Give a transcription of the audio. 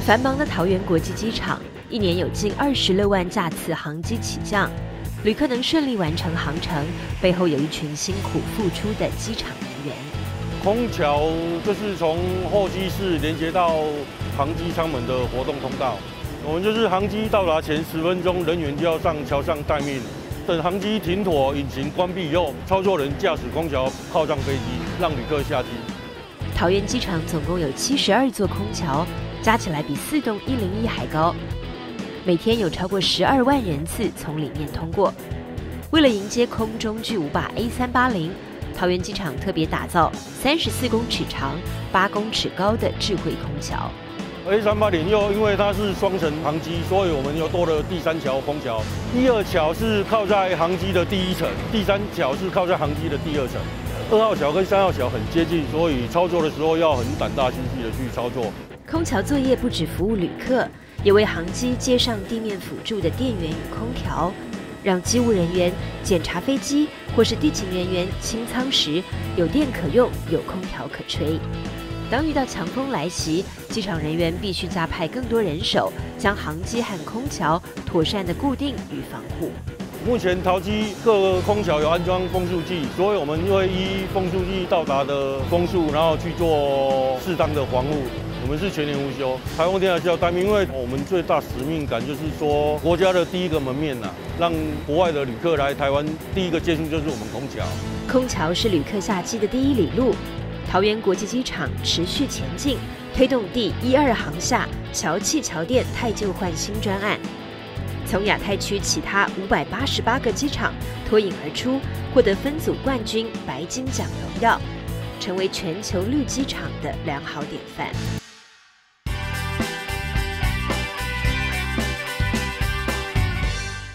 繁忙的桃园国际机场，一年有近26万架次航机起降，旅客能顺利完成航程，背后有一群辛苦付出的机场人员。 空桥就是从候机室连接到航机舱门的活动通道，我们就是航机到达前10分钟，人员就要上桥上待命。等航机停妥、引擎关闭以后，操作人驾驶空桥靠上飞机，让旅客下机。 桃园机场总共有72座空桥，加起来比4栋101还高，每天有超过12万人次从里面通过。为了迎接空中巨无霸 A380，桃园机场特别打造34公尺长、8公尺高的智慧空桥。 A380又因为它是双层航机，所以我们又多了第3桥空桥。第2桥是靠在航机的第1层，第3桥是靠在航机的第2层。2号桥跟3号桥很接近，所以操作的时候要很胆大心细的去操作。 空桥作业不只服务旅客，也为航机接上地面辅助的电源与空调，让机务人员检查飞机或是地勤人员清仓时有电可用，有空调可吹。当遇到强风来袭，机场人员必须加派更多人手，将航机和空桥妥善的固定与防护。 目前桃机各个空桥有安装风速计，所以我们会依风速计到达的风速，然后去做适当的防护。我们是全年无休，台风天还是要待命，因为我们最大使命感就是说，国家的第一个门面呐，让国外的旅客来台湾，第一个接触就是我们空桥。 空桥是旅客下机的第一里路。桃园国际机场持续前进，推动第12航厦侨气侨电汰旧换新专案，从亚太区其他588个机场脱颖而出，获得分组冠军白金奖荣耀，成为全球绿机场的良好典范。